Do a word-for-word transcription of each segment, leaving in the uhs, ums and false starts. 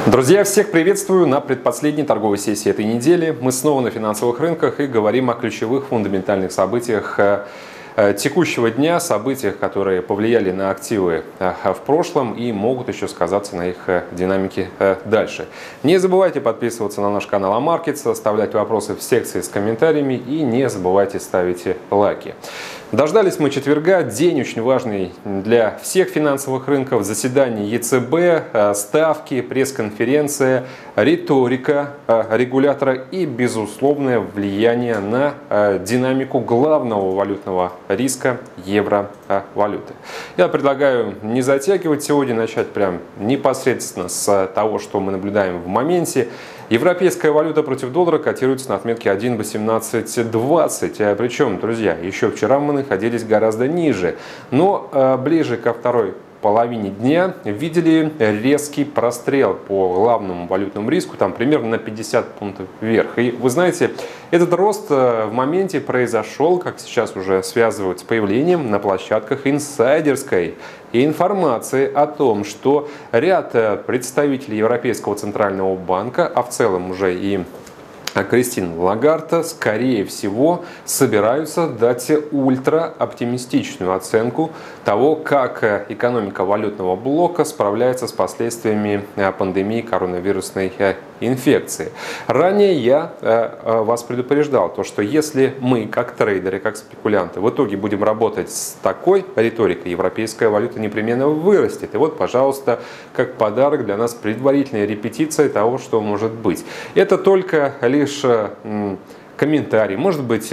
Друзья, всех приветствую на предпоследней торговой сессии этой недели. Мы снова на финансовых рынках и говорим о ключевых фундаментальных событиях текущего дня, событиях, которые повлияли на активы в прошлом и могут еще сказаться на их динамике дальше. Не забывайте подписываться на наш канал Амаркетс, оставлять вопросы в секции с комментариями и не забывайте ставить лайки. Дождались мы четверга, день очень важный для всех финансовых рынков, заседание ЕЦБ, ставки, пресс-конференция, риторика регулятора и безусловное влияние на динамику главного валютного риска евровалюты. Я предлагаю не затягивать сегодня, начать прям непосредственно с того, что мы наблюдаем в моменте. Европейская валюта против доллара котируется на отметке один восемнадцать двадцать. Причем, друзья, еще вчера мы находились гораздо ниже. Но ближе ко второй половине дня видели резкий прострел по главному валютному риску, там примерно на пятьдесят пунктов вверх. И вы знаете, этот рост в моменте произошел, как сейчас уже связывают с появлением на площадках инсайдерской информации о том, что ряд представителей Европейского центрального банка, а в целом уже и Кристин Лагард, скорее всего, собираются дать ультра-оптимистичную оценку того, как экономика валютного блока справляется с последствиями пандемии коронавирусной инфекции. Ранее я вас предупреждал, то, что если мы, как трейдеры, как спекулянты, в итоге будем работать с такой риторикой, европейская валюта непременно вырастет. И вот, пожалуйста, как подарок для нас предварительная репетиция того, что может быть. Это только лишь комментарий, может быть,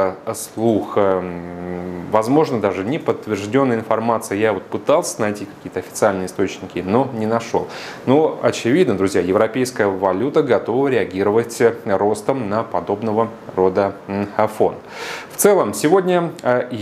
слух, возможно, даже не подтвержденная информация. Я вот пытался найти какие-то официальные источники, но не нашел. Но очевидно, друзья, европейская валюта готова реагировать ростом на подобного рода фон. В целом, сегодня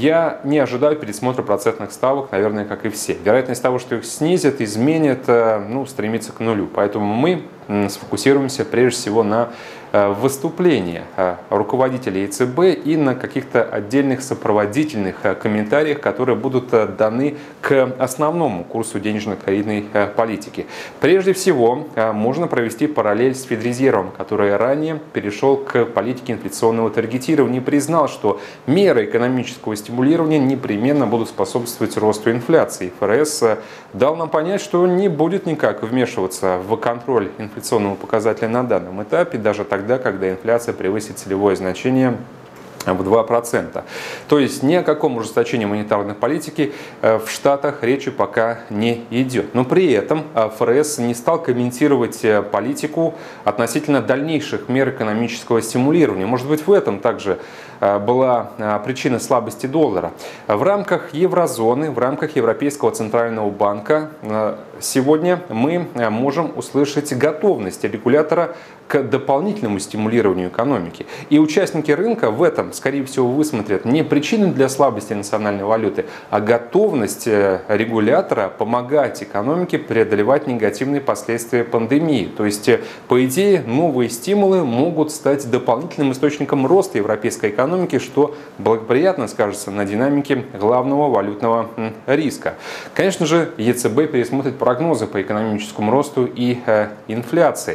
я не ожидаю пересмотра процентных ставок, наверное, как и все. Вероятность того, что их снизят, изменят, ну, стремится к нулю. Поэтому мы сфокусируемся прежде всего на выступления руководителей ЕЦБ и на каких-то отдельных сопроводительных комментариях, которые будут даны к основному курсу денежно-кредитной политики. Прежде всего, можно провести параллель с Федрезервом, который ранее перешел к политике инфляционного таргетирования и признал, что меры экономического стимулирования непременно будут способствовать росту инфляции. ФРС дал нам понять, что не будет никак вмешиваться в контроль инфляционного показателя на данном этапе, даже тогда, Тогда, когда инфляция превысит целевое значение в два процента. То есть ни о каком ужесточении монетарной политики в Штатах речи пока не идет. Но при этом ФРС не стал комментировать политику относительно дальнейших мер экономического стимулирования. Может быть, в этом также была причина слабости доллара. В рамках еврозоны, в рамках Европейского центрального банка сегодня мы можем услышать готовность регулятора к дополнительному стимулированию экономики. И участники рынка в этом, скорее всего, высмотрят не причины для слабости национальной валюты, а готовность регулятора помогать экономике преодолевать негативные последствия пандемии. То есть, по идее, новые стимулы могут стать дополнительным источником роста европейской экономики, что благоприятно скажется на динамике главного валютного риска. Конечно же, ЕЦБ пересмотрит прогнозы по экономическому росту и инфляции.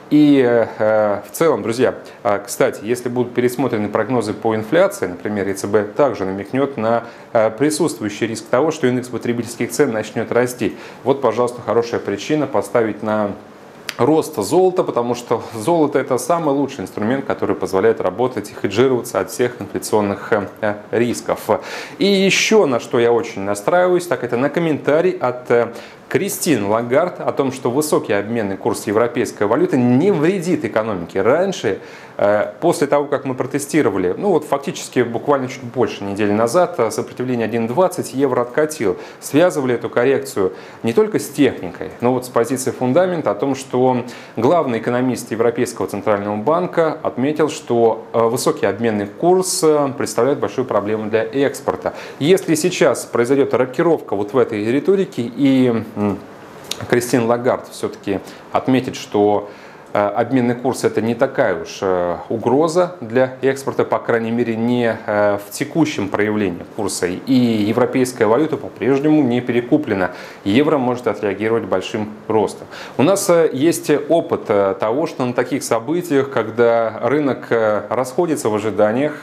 И в целом, друзья, кстати, если будут пересмотрены прогнозы по инфляции, например, ЕЦБ также намекнет на присутствующий риск того, что индекс потребительских цен начнет расти. Вот, пожалуйста, хорошая причина поставить на рост золота, потому что золото — это самый лучший инструмент, который позволяет работать и хеджироваться от всех инфляционных рисков. И еще на что я очень настраиваюсь, так это на комментарий от Кристин Лагард о том, что высокий обменный курс европейской валюты не вредит экономике. Раньше, после того, как мы протестировали, ну вот фактически буквально чуть больше недели назад, сопротивление один двадцать, евро откатил. Связывали эту коррекцию не только с техникой, но вот с позиции фундамента о том, что главный экономист Европейского центрального банка отметил, что высокий обменный курс представляет большую проблему для экспорта. Если сейчас произойдет рокировка вот в этой риторике и Кристин Лагард все-таки отметит, что обменный курс — это не такая уж угроза для экспорта, по крайней мере, не в текущем проявлении курса. И европейская валюта по-прежнему не перекуплена. Евро может отреагировать большим ростом. У нас есть опыт того, что на таких событиях, когда рынок расходится в ожиданиях,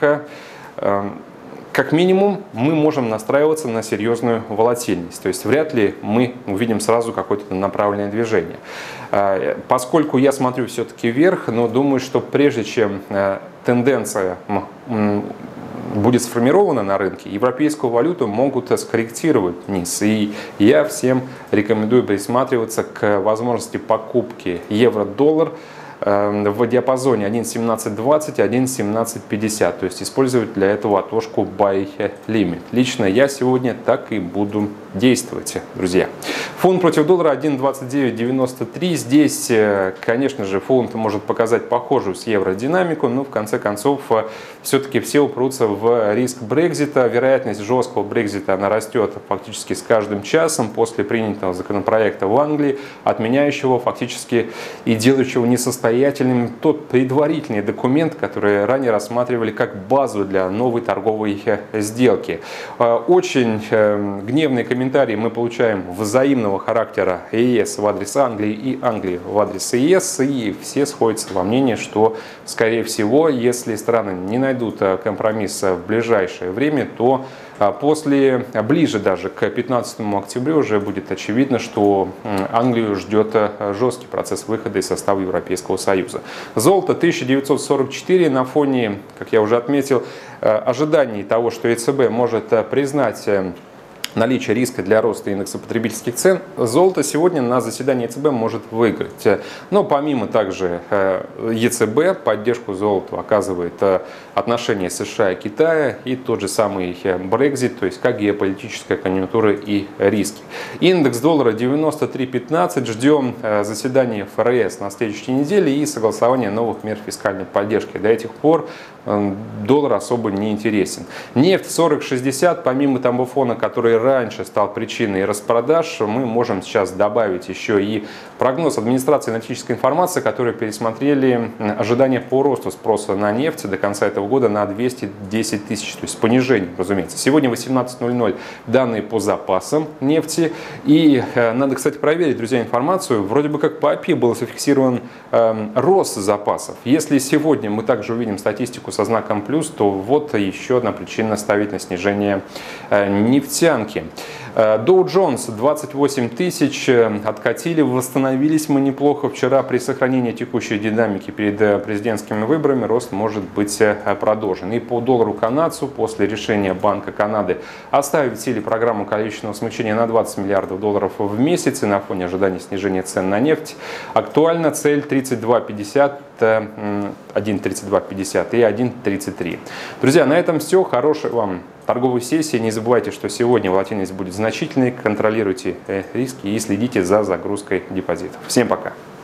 как минимум, мы можем настраиваться на серьезную волатильность. То есть вряд ли мы увидим сразу какое-то направленное движение. Поскольку я смотрю все-таки вверх, но думаю, что прежде чем тенденция будет сформирована на рынке, европейскую валюту могут скорректировать вниз. И я всем рекомендую присматриваться к возможности покупки евро-доллар в диапазоне один семнадцать двадцать — один семнадцать пятьдесят, то есть использовать для этого отложку buy limit. Лично я сегодня так и буду действовать, друзья. Фунт против доллара один двадцать девять девяносто три. Здесь, конечно же, фунт может показать похожую с евро динамику, но в конце концов все-таки все упрутся в риск Брексита. Вероятность жесткого Брексита она растет фактически с каждым часом после принятого законопроекта в Англии, отменяющего фактически и делающего несостоятельным тот предварительный документ, который ранее рассматривали как базу для новой торговой сделки. Очень гневные комментарии мы получаем взаимного характера ЕС в адрес Англии и Англии в адрес ЕС, и все сходятся во мнении, что, скорее всего, если страны не найдут компромисса в ближайшее время, то после, ближе даже к пятнадцатому октября уже будет очевидно, что Англию ждет жесткий процесс выхода из состава Европейского Союза. Золото тысяча девятьсот сорок четыре на фоне, как я уже отметил, ожиданий того, что ЕЦБ может признать наличие риска для роста индекса потребительских цен, золото сегодня на заседании ЕЦБ может выиграть. Но помимо также ЕЦБ поддержку золоту оказывает отношения США и Китая и тот же самый Брексит, то есть как геополитическая конъюнктура и риски. Индекс доллара девяносто три пятнадцать. Ждем заседания ФРС на следующей неделе и согласования новых мер фискальной поддержки. До этих пор доллар особо не интересен. Нефть сорок шестьдесят, помимо того фона, который раньше стал причиной распродаж, мы можем сейчас добавить еще и прогноз администрации аналитической информации, которые пересмотрели ожидания по росту спроса на нефть до конца этого года на двести десять тысяч, то есть понижение, разумеется. Сегодня восемнадцать ноль ноль данные по запасам нефти. И надо, кстати, проверить, друзья, информацию. Вроде бы как по эй пи ай был зафиксирован э, рост запасов. Если сегодня мы также увидим статистику со знаком плюс, то вот еще одна причина ставить на снижение э, нефтянки. Dow Jones двадцать восемь тысяч откатили, восстановились мы неплохо вчера при сохранении текущей динамики перед президентскими выборами. Рост может быть продолжен. И по доллару канадцу после решения Банка Канады оставить в силе программу количественного смягчения на двадцать миллиардов долларов в месяц и на фоне ожидания снижения цен на нефть актуальна цель тридцать два пятьдесят, один тридцать два пятьдесят и один тридцать три. Друзья, на этом все. Хорошей вам торговой сессии. Не забывайте, что сегодня волатильность будет значительной. Контролируйте риски и следите за загрузкой депозитов. Всем пока!